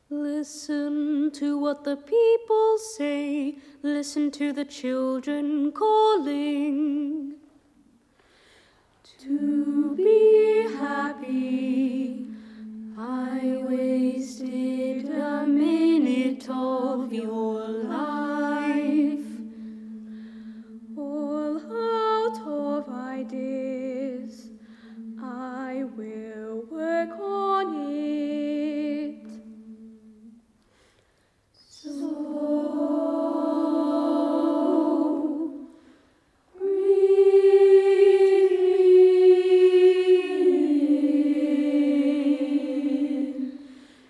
Listen to what the people say. Listen to the children calling. To be happy, I wasted a minute of your life. All out of ideas, I will work on it. So breathe in,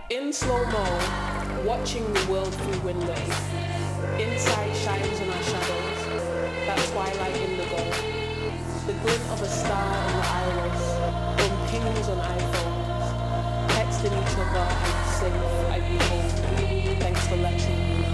In slow-mo, watching the world through windows. Inside shines on our shadows, that twilight indigo. The glint of a star in the iris, on pings on iPhones. Texting each other, I'd be safe, I'd be home. Thanks for letting me